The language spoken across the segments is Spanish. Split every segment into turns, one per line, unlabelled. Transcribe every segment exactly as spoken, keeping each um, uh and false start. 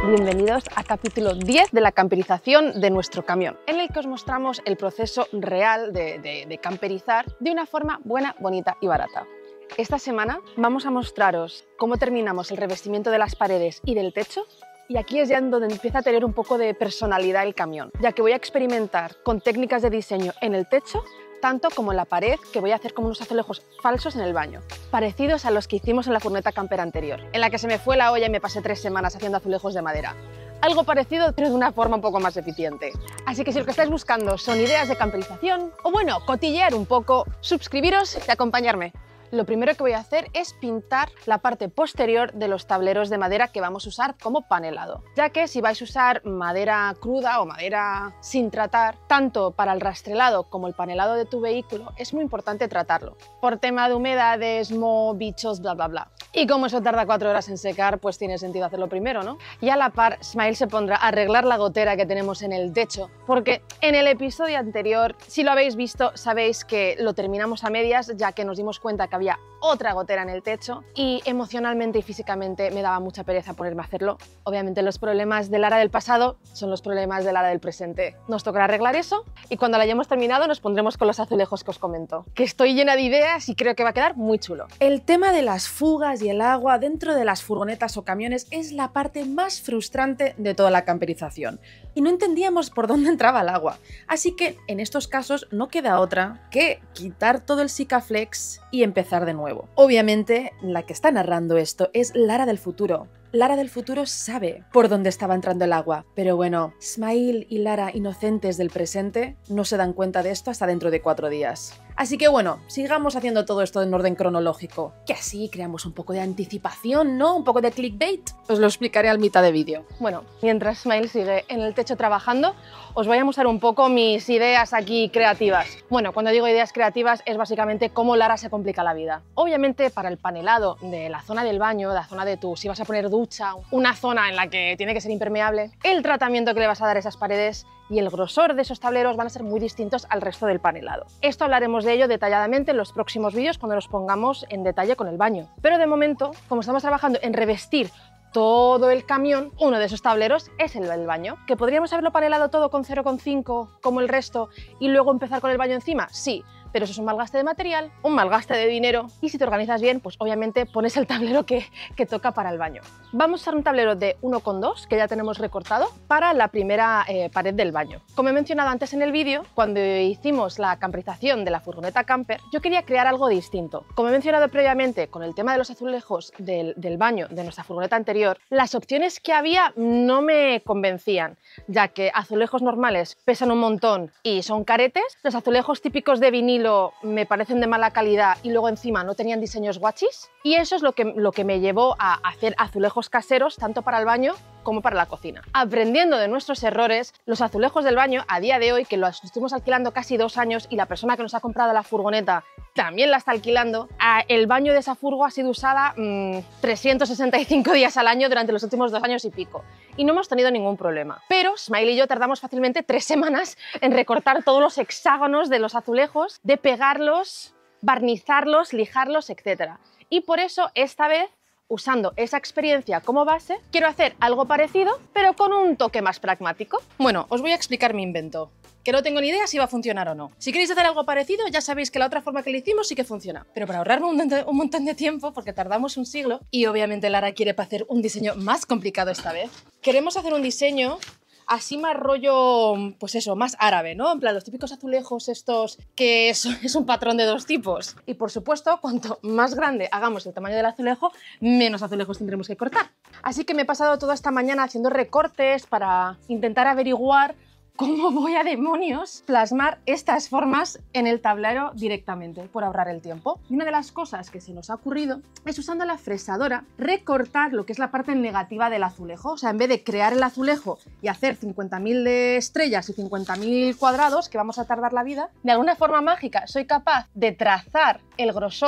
Bienvenidos a capítulo diez de la camperización de nuestro camión, en el que os mostramos el proceso real de, de, de camperizar de una forma buena, bonita y barata. Esta semana vamos a mostraros cómo terminamos el revestimiento de las paredes y del techo, y aquí es ya donde empieza a tener un poco de personalidad el camión, ya que voy a experimentar con técnicas de diseño en el techo, tanto como en la pared, que voy a hacer como unos azulejos falsos en el baño, parecidos a los que hicimos en la furgoneta camper anterior, en la que se me fue la olla y me pasé tres semanas haciendo azulejos de madera. Algo parecido, pero de una forma un poco más eficiente. Así que si lo que estáis buscando son ideas de camperización, o bueno, cotillear un poco, suscribiros y acompañarme. Lo primero que voy a hacer es pintar la parte posterior de los tableros de madera que vamos a usar como panelado, ya que si vais a usar madera cruda o madera sin tratar, tanto para el rastrelado como el panelado de tu vehículo, es muy importante tratarlo, por tema de humedades, moho, bichos, bla bla bla. Y como eso tarda cuatro horas en secar, pues tiene sentido hacerlo primero, ¿no? Y a la par, Smile se pondrá a arreglar la gotera que tenemos en el techo, porque en el episodio anterior, si lo habéis visto, sabéis que lo terminamos a medias, ya que nos dimos cuenta que había había otra gotera en el techo y emocionalmente y físicamente me daba mucha pereza ponerme a hacerlo. Obviamente los problemas de Lara del pasado son los problemas de Lara del presente. Nos tocará arreglar eso y cuando lo hayamos terminado nos pondremos con los azulejos que os comento, que estoy llena de ideas y creo que va a quedar muy chulo.
El tema de las fugas y el agua dentro de las furgonetas o camiones es la parte más frustrante de toda la camperización y no entendíamos por dónde entraba el agua. Así que en estos casos no queda otra que quitar todo el Sikaflex y empezar de nuevo. Obviamente, la que está narrando esto es Lara del futuro. Lara del futuro sabe por dónde estaba entrando el agua, pero bueno, Smile y Lara inocentes del presente no se dan cuenta de esto hasta dentro de cuatro días. Así que bueno, sigamos haciendo todo esto en orden cronológico, que así creamos un poco de anticipación, ¿no? Un poco de clickbait. Os lo explicaré al mitad de vídeo.
Bueno, mientras Smile sigue en el techo trabajando, os voy a mostrar un poco mis ideas aquí creativas. Bueno, cuando digo ideas creativas es básicamente cómo Lara se complica la vida. Obviamente para el panelado de la zona del baño, de la zona de tu, si vas a poner ducha, una zona en la que tiene que ser impermeable, el tratamiento que le vas a dar a esas paredes y el grosor de esos tableros van a ser muy distintos al resto del panelado. Esto hablaremos de ello detalladamente en los próximos vídeos cuando nos pongamos en detalle con el baño. Pero de momento, como estamos trabajando en revestir todo el camión, uno de esos tableros es el del baño. ¿Que podríamos haberlo panelado todo con cero coma cinco como el resto y luego empezar con el baño encima? Sí, pero eso es un mal gaste de material, un mal gaste de dinero y si te organizas bien, pues obviamente pones el tablero que, que toca para el baño. Vamos a usar un tablero de uno coma dos que ya tenemos recortado para la primera eh, pared del baño. Como he mencionado antes en el vídeo, cuando hicimos la camperización de la furgoneta camper, yo quería crear algo distinto. Como he mencionado previamente con el tema de los azulejos del, del baño de nuestra furgoneta anterior, las opciones que había no me convencían, ya que azulejos normales pesan un montón y son caretes, los azulejos típicos de vinilo me parecen de mala calidad y luego encima no tenían diseños guachis, y eso es lo que, lo que me llevó a hacer azulejos caseros tanto para el baño como para la cocina. Aprendiendo de nuestros errores, los azulejos del baño a día de hoy, que los estuvimos alquilando casi dos años y la persona que nos ha comprado la furgoneta también la está alquilando, el baño de esa furgo ha sido usada mmm, trescientos sesenta y cinco días al año durante los últimos dos años y pico y no hemos tenido ningún problema. Pero Smile y yo tardamos fácilmente tres semanas en recortar todos los hexágonos de los azulejos, de pegarlos, barnizarlos, lijarlos, etcétera. Y por eso esta vez, usando esa experiencia como base, quiero hacer algo parecido, pero con un toque más pragmático.
Bueno, os voy a explicar mi invento, que no tengo ni idea si va a funcionar o no. Si queréis hacer algo parecido, ya sabéis que la otra forma que lo hicimos sí que funciona. Pero para ahorrarme un, un montón de tiempo, porque tardamos un siglo, y obviamente Lara quiere hacer un diseño más complicado esta vez, queremos hacer un diseño así más rollo, pues eso, más árabe, ¿no? En plan, los típicos azulejos estos que es, es un patrón de dos tipos. Y por supuesto, cuanto más grande hagamos el tamaño del azulejo, menos azulejos tendremos que cortar. Así que me he pasado toda esta mañana haciendo recortes para intentar averiguar ¿cómo voy a demonios plasmar estas formas en el tablero directamente por ahorrar el tiempo? Y una de las cosas que se nos ha ocurrido es, usando la fresadora, recortar lo que es la parte negativa del azulejo. O sea, en vez de crear el azulejo y hacer cincuenta mil estrellas y cincuenta mil cuadrados, que vamos a tardar la vida, de alguna forma mágica soy capaz de trazar el grosor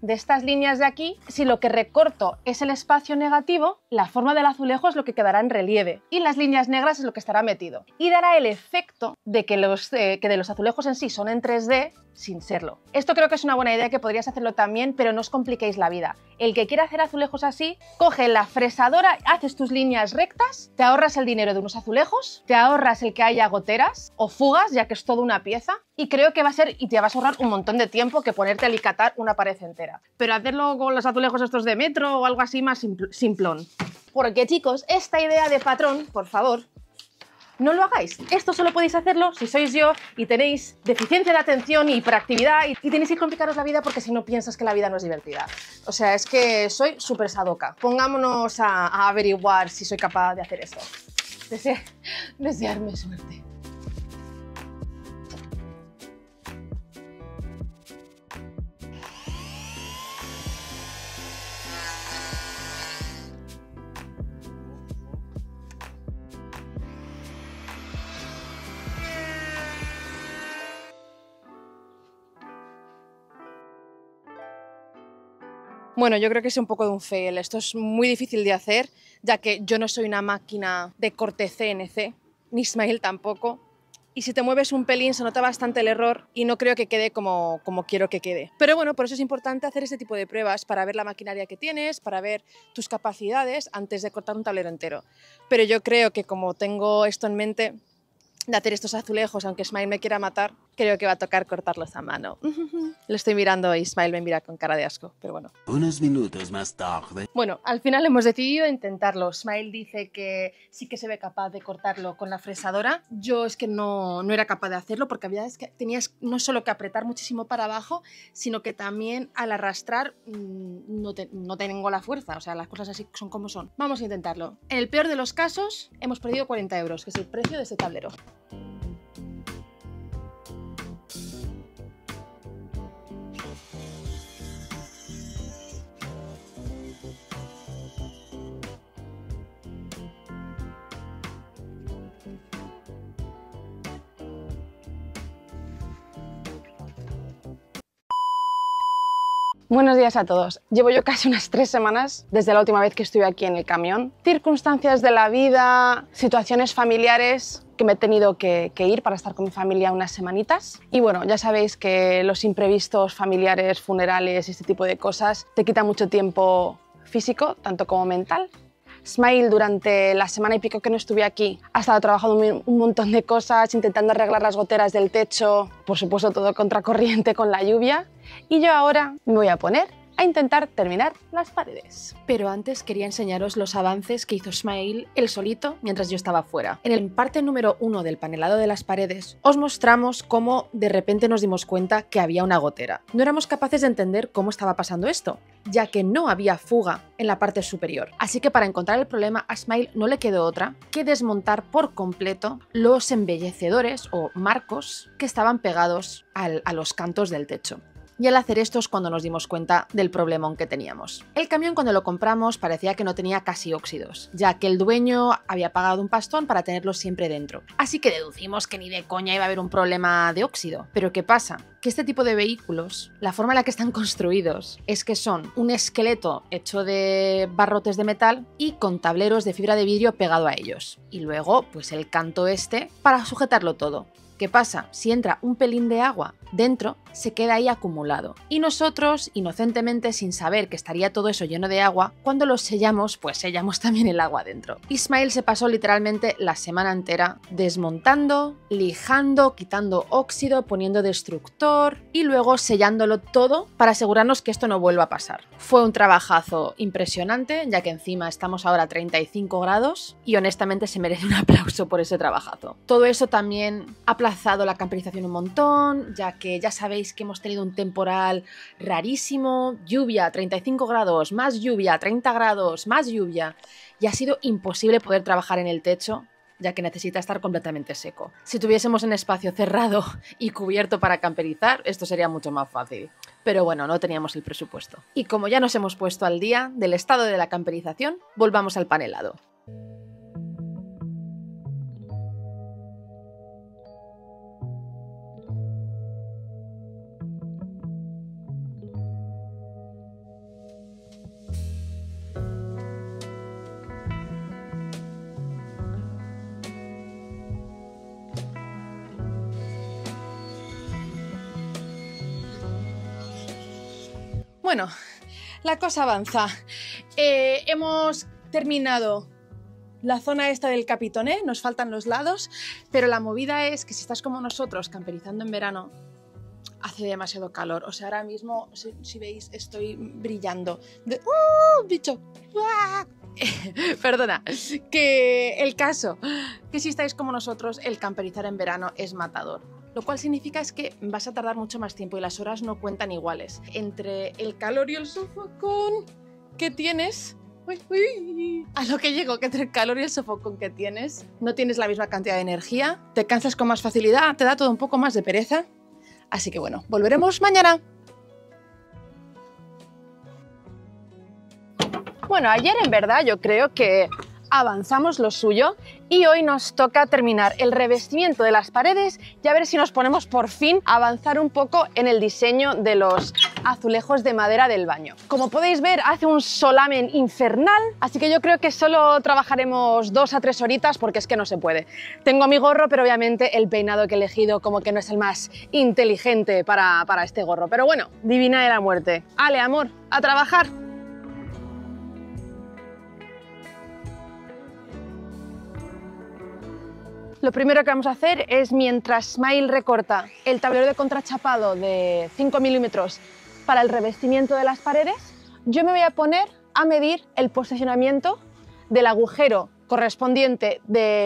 de estas líneas de aquí, si lo que recorto es el espacio negativo, la forma del azulejo es lo que quedará en relieve y las líneas negras es lo que estará metido. Y dará el efecto de que, los, eh, que de los azulejos en sí son en tres D sin serlo. Esto creo que es una buena idea, que podrías hacerlo también, pero no os compliquéis la vida. El que quiera hacer azulejos así, coge la fresadora, haces tus líneas rectas, te ahorras el dinero de unos azulejos, te ahorras el que haya goteras o fugas, ya que es toda una pieza, y creo que va a ser, y te vas a ahorrar un montón de tiempo que ponerte a alicatar una pared entera. Pero hacerlo con los azulejos estos de metro o algo así más simplón. Porque chicos, esta idea de patrón, por favor, no lo hagáis. Esto solo podéis hacerlo si sois yo y tenéis deficiencia de atención y hiperactividad y, y tenéis que complicaros la vida porque si no piensas que la vida no es divertida. O sea, es que soy súper sadoca. Pongámonos a, a averiguar si soy capaz de hacer esto. Dese desearme suerte. Bueno, yo creo que es un poco de un fail. Esto es muy difícil de hacer, ya que yo no soy una máquina de corte C N C, ni Ismael tampoco. Y si te mueves un pelín se nota bastante el error y no creo que quede como, como quiero que quede. Pero bueno, por eso es importante hacer este tipo de pruebas, para ver la maquinaria que tienes, para ver tus capacidades antes de cortar un tablero entero. Pero yo creo que como tengo esto en mente, de hacer estos azulejos, aunque Ismael me quiera matar, creo que va a tocar cortarlos a mano. Lo estoy mirando y Ismael me mira con cara de asco, pero bueno.
Unos minutos más tarde.
Bueno, al final hemos decidido intentarlo. Ismael dice que sí que se ve capaz de cortarlo con la fresadora. Yo es que no, no era capaz de hacerlo porque había, es que tenías no solo que apretar muchísimo para abajo, sino que también al arrastrar mmm, no, te, no tengo la fuerza. O sea, las cosas así son como son. Vamos a intentarlo. En el peor de los casos, hemos perdido cuarenta euros, que es el precio de este tablero. Buenos días a todos. Llevo yo casi unas tres semanas desde la última vez que estuve aquí en el camión. Circunstancias de la vida, situaciones familiares que me he tenido que, que ir para estar con mi familia unas semanitas. Y bueno, ya sabéis que los imprevistos familiares, funerales y este tipo de cosas te quitan mucho tiempo físico, tanto como mental. Ismael, durante la semana y pico que no estuve aquí, ha estado trabajando un montón de cosas, intentando arreglar las goteras del techo, por supuesto todo contracorriente con la lluvia, y yo ahora me voy a poner a intentar terminar las paredes. Pero antes quería enseñaros los avances que hizo Ismael él solito mientras yo estaba fuera. En el parte número uno del panelado de las paredes os mostramos cómo de repente nos dimos cuenta que había una gotera. No éramos capaces de entender cómo estaba pasando esto, ya que no había fuga en la parte superior. Así que para encontrar el problema a Ismael no le quedó otra que desmontar por completo los embellecedores o marcos que estaban pegados al, a los cantos del techo. Y al hacer esto es cuando nos dimos cuenta del problemón que teníamos. El camión, cuando lo compramos, parecía que no tenía casi óxidos, ya que el dueño había pagado un pastón para tenerlos siempre dentro. Así que deducimos que ni de coña iba a haber un problema de óxido. Pero ¿qué pasa? Que este tipo de vehículos, la forma en la que están construidos es que son un esqueleto hecho de barrotes de metal y con tableros de fibra de vidrio pegado a ellos. Y luego, pues el canto este para sujetarlo todo. ¿Qué pasa? Si entra un pelín de agua dentro, se queda ahí acumulado. Y nosotros, inocentemente, sin saber que estaría todo eso lleno de agua, cuando lo sellamos, pues sellamos también el agua dentro. Ismael se pasó literalmente la semana entera desmontando, lijando, quitando óxido, poniendo destructor y luego sellándolo todo para asegurarnos que esto no vuelva a pasar. Fue un trabajazo impresionante, ya que encima estamos ahora a treinta y cinco grados y honestamente se merece un aplauso por ese trabajazo. Todo eso también ha aplazado la camperización un montón, ya que ya sabéis que hemos tenido un temporal rarísimo, lluvia, treinta y cinco grados, más lluvia, treinta grados, más lluvia, y ha sido imposible poder trabajar en el techo, ya que necesita estar completamente seco. Si tuviésemos un espacio cerrado y cubierto para camperizar, esto sería mucho más fácil. Pero bueno, no teníamos el presupuesto. Y como ya nos hemos puesto al día del estado de la camperización, volvamos al panelado.
Bueno, la cosa avanza. Eh, hemos terminado la zona esta del Capitoné, nos faltan los lados, pero la movida es que si estás como nosotros camperizando en verano, hace demasiado calor. O sea, ahora mismo, si, si veis, estoy brillando. De... ¡Uh, bicho! ¡Ah! Perdona, que el caso, que si estáis como nosotros, el camperizar en verano es matador. Lo cual significa es que vas a tardar mucho más tiempo y las horas no cuentan iguales. Entre el calor y el sofocón que tienes... Uy, uy, a lo que llego, que entre el calor y el sofocón que tienes, no tienes la misma cantidad de energía, te cansas con más facilidad, te da todo un poco más de pereza. Así que bueno, volveremos mañana.
Bueno, ayer en verdad yo creo que avanzamos lo suyo y hoy nos toca terminar el revestimiento de las paredes y a ver si nos ponemos por fin a avanzar un poco en el diseño de los azulejos de madera del baño. Como podéis ver, hace un solamen infernal, así que yo creo que solo trabajaremos dos a tres horitas porque es que no se puede. Tengo mi gorro, pero obviamente el peinado que he elegido como que no es el más inteligente para, para este gorro. Pero bueno, divina de la muerte. Ale, amor, a trabajar. Lo primero que vamos a hacer es, mientras Smile recorta el tablero de contrachapado de cinco milímetros para el revestimiento de las paredes, yo me voy a poner a medir el posicionamiento del agujero correspondiente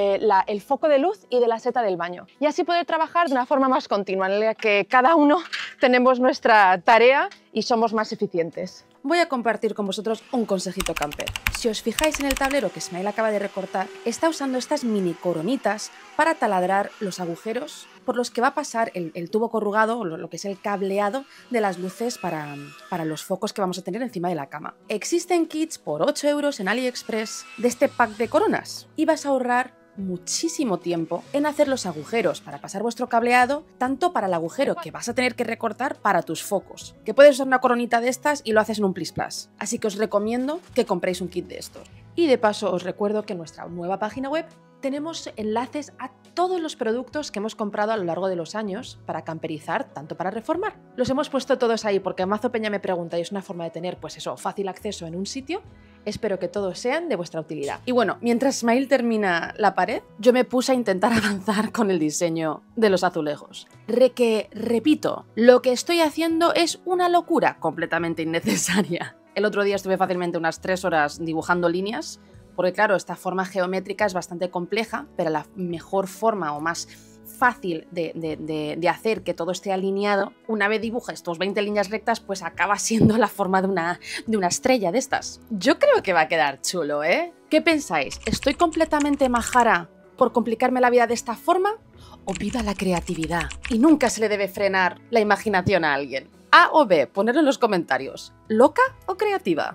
del foco de luz y de la seta del baño. Y así poder trabajar de una forma más continua, en la que cada uno tenemos nuestra tarea y somos más eficientes.
Voy a compartir con vosotros un consejito camper. Si os fijáis en el tablero que Smile acaba de recortar, está usando estas mini coronitas para taladrar los agujeros por los que va a pasar el, el tubo corrugado, o lo, lo que es el cableado de las luces para, para los focos que vamos a tener encima de la cama. Existen kits por ocho euros en AliExpress de este pack de coronas y vas a ahorrar muchísimo tiempo en hacer los agujeros para pasar vuestro cableado, tanto para el agujero que vas a tener que recortar para tus focos, que puedes usar una coronita de estas y lo haces en un plis plas. Así que os recomiendo que compréis un kit de estos. Y de paso os recuerdo que en nuestra nueva página web tenemos enlaces a todos los productos que hemos comprado a lo largo de los años para camperizar, tanto para reformar. Los hemos puesto todos ahí porque Mazo Peña me pregunta y es una forma de tener, pues eso, fácil acceso en un sitio. Espero que todos sean de vuestra utilidad. Y bueno, mientras Smile termina la pared, yo me puse a intentar avanzar con el diseño de los azulejos. Re que, repito, lo que estoy haciendo es una locura completamente innecesaria. El otro día estuve fácilmente unas tres horas dibujando líneas, porque claro, esta forma geométrica es bastante compleja, pero la mejor forma o más fácil de, de, de, de hacer que todo esté alineado, una vez dibujas estos veinte líneas rectas, pues acaba siendo la forma de una, de una estrella de estas. Yo creo que va a quedar chulo, ¿eh? ¿Qué pensáis? ¿Estoy completamente majara por complicarme la vida de esta forma? ¿O viva la creatividad? Y nunca se le debe frenar la imaginación a alguien. A o B, ponedlo en los comentarios. ¿Loca o creativa?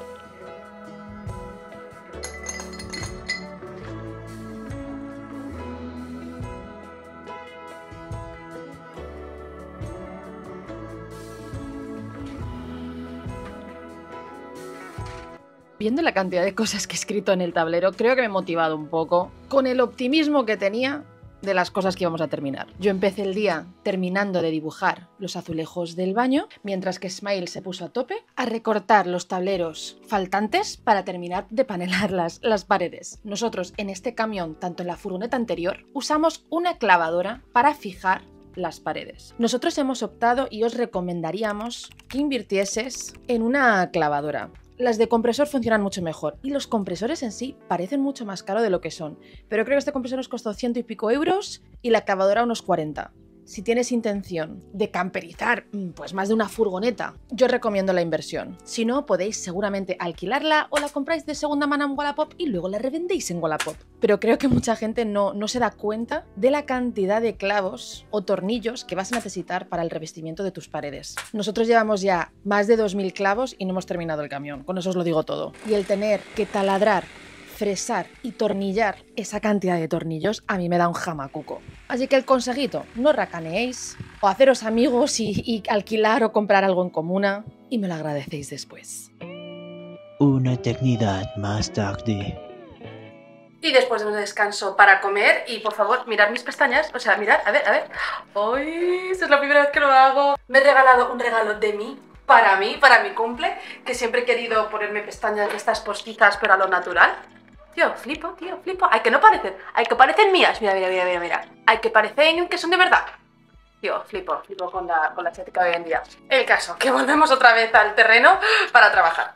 Viendo la cantidad de cosas que he escrito en el tablero, creo que me he motivado un poco con el optimismo que tenía de las cosas que íbamos a terminar. Yo empecé el día terminando de dibujar los azulejos del baño, mientras que Smile se puso a tope a recortar los tableros faltantes para terminar de panelar las, las paredes. Nosotros en este camión, tanto en la furgoneta anterior, usamos una clavadora para fijar las paredes. Nosotros hemos optado y os recomendaríamos que invirtieses en una clavadora. Las de compresor funcionan mucho mejor y los compresores en sí parecen mucho más caros de lo que son, pero creo que este compresor nos costó ciento y pico euros y la clavadora unos cuarenta. Si tienes intención de camperizar pues más de una furgoneta, yo recomiendo la inversión. Si no, podéis seguramente alquilarla o la compráis de segunda mano en Wallapop y luego la revendéis en Wallapop. Pero creo que mucha gente no, no se da cuenta de la cantidad de clavos o tornillos que vas a necesitar para el revestimiento de tus paredes. Nosotros llevamos ya más de dos mil clavos y no hemos terminado el camión, con eso os lo digo todo. Y el tener que taladrar, fresar y tornillar esa cantidad de tornillos a mí me da un jamacuco. Así que el consejito, no racaneéis o haceros amigos y, y alquilar o comprar algo en comuna y me lo agradecéis después.
Una eternidad más tarde.
Y después de un descanso para comer y por favor mirad mis pestañas, o sea mirad, a ver, a ver. ¡Ay! Esta es la primera vez que lo hago. Me he regalado un regalo de mí para mí, para mi cumple, que siempre he querido ponerme pestañas de estas postizas pero a lo natural. Tío, flipo, tío, flipo. Ay, que no parecen, ay, que parecen mías. Mira, mira, mira, mira, mira. Ay, que parecen que son de verdad. Tío, flipo, flipo con la, con la estética de hoy en día. El caso, que volvemos otra vez al terreno para trabajar.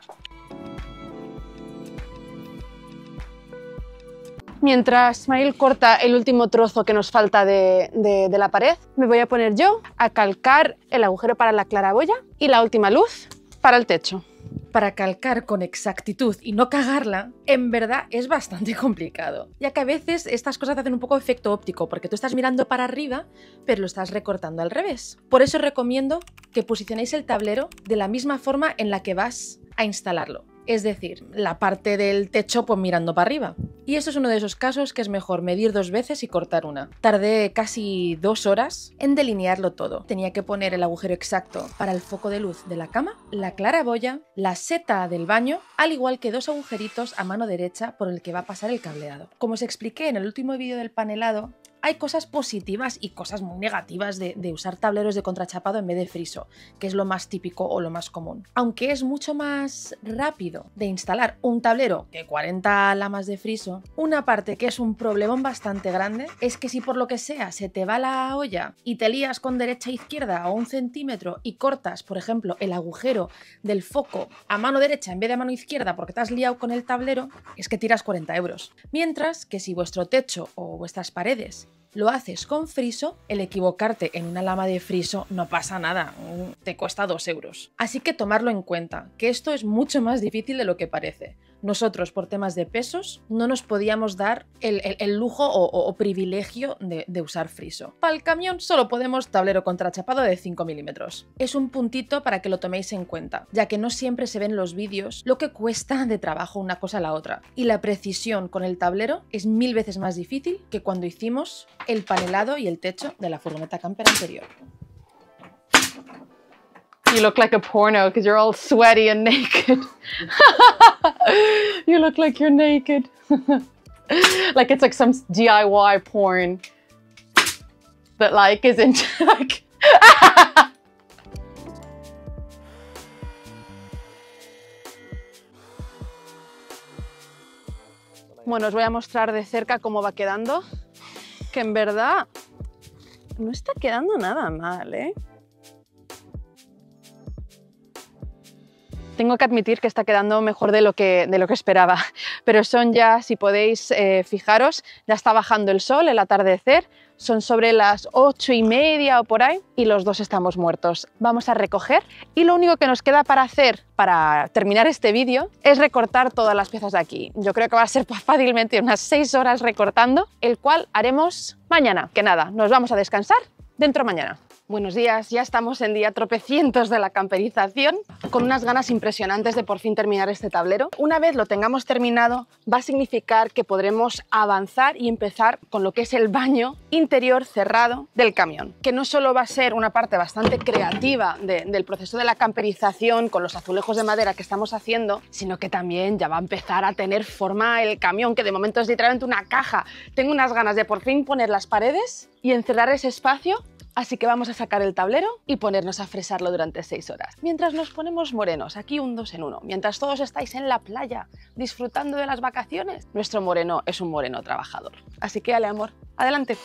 Mientras Ismael corta el último trozo que nos falta de, de, de la pared, me voy a poner yo a calcar el agujero para la claraboya y la última luz para el techo.
Para calcar con exactitud y no cagarla, en verdad es bastante complicado, ya que a veces estas cosas hacen un poco efecto óptico, porque tú estás mirando para arriba, pero lo estás recortando al revés. Por eso recomiendo que posicionéis el tablero de la misma forma en la que vas a instalarlo. Es decir, la parte del techo pues mirando para arriba. Y esto es uno de esos casos que es mejor medir dos veces y cortar una. Tardé casi dos horas en delinearlo todo. Tenía que poner el agujero exacto para el foco de luz de la cama, la claraboya, la seta del baño, al igual que dos agujeritos a mano derecha por el que va a pasar el cableado. Como os expliqué en el último vídeo del panelado, hay cosas positivas y cosas muy negativas de, de usar tableros de contrachapado en vez de friso, que es lo más típico o lo más común. Aunque es mucho más rápido de instalar un tablero que cuarenta lamas de friso, una parte que es un problemón bastante grande es que si por lo que sea se te va la olla y te lías con derecha e izquierda o un centímetro y cortas, por ejemplo, el agujero del foco a mano derecha en vez de a mano izquierda porque te has liado con el tablero, es que tiras cuarenta euros. Mientras que si vuestro techo o vuestras paredes lo haces con friso, el equivocarte en una lama de friso no pasa nada, te cuesta dos euros. Así que tomarlo en cuenta, que esto es mucho más difícil de lo que parece. Nosotros, por temas de pesos, no nos podíamos dar el, el, el lujo o, o, o privilegio de, de usar friso. Para el camión solo podemos tablero contrachapado de cinco milímetros. Es un puntito para que lo toméis en cuenta, ya que no siempre se ven en los vídeos lo que cuesta de trabajo una cosa a la otra. Y la precisión con el tablero es mil veces más difícil que cuando hicimos el panelado y el techo de la furgoneta camper anterior.
You look like a porno because you're all sweaty and naked. You look like you're naked. Like it's like some D I Y porn that like isn't like... Bueno, os voy a mostrar de cerca cómo va quedando, que en verdad no está quedando nada mal, ¿eh? Tengo que admitir que está quedando mejor de lo que, de lo que esperaba, pero son ya, si podéis eh, fijaros, ya está bajando el sol, el atardecer, son sobre las ocho y media o por ahí y los dos estamos muertos. Vamos a recoger y lo único que nos queda para hacer, para terminar este vídeo, es recortar todas las piezas de aquí. Yo creo que va a ser fácilmente unas seis horas recortando, el cual haremos mañana. Que nada, nos vamos a descansar dentro mañana. Buenos días, ya estamos en día tropecientos de la camperización, con unas ganas impresionantes de por fin terminar este tablero. Una vez lo tengamos terminado, va a significar que podremos avanzar y empezar con lo que es el baño interior cerrado del camión, que no solo va a ser una parte bastante creativa de, del proceso de la camperización con los azulejos de madera que estamos haciendo, sino que también ya va a empezar a tener forma el camión, que de momento es literalmente una caja. Tengo unas ganas de por fin poner las paredes y encerrar ese espacio. Así que vamos a sacar el tablero y ponernos a fresarlo durante seis horas. Mientras nos ponemos morenos, aquí un dos en uno. Mientras todos estáis en la playa, disfrutando de las vacaciones, nuestro moreno es un moreno trabajador. Así que, ale, amor, adelante.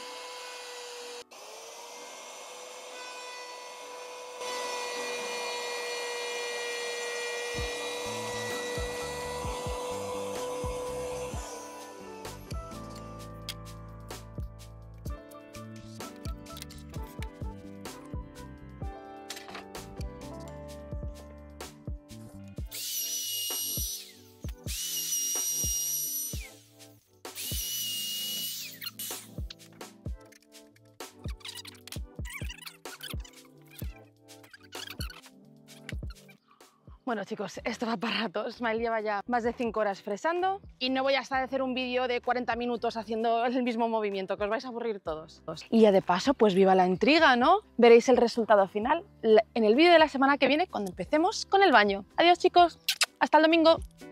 Bueno chicos, esto va para rato. Ismael lleva ya más de cinco horas fresando y no voy a estar a hacer un vídeo de cuarenta minutos haciendo el mismo movimiento, que os vais a aburrir todos. Y ya de paso, pues viva la intriga, ¿no? Veréis el resultado final en el vídeo de la semana que viene cuando empecemos con el baño. Adiós chicos, hasta el domingo.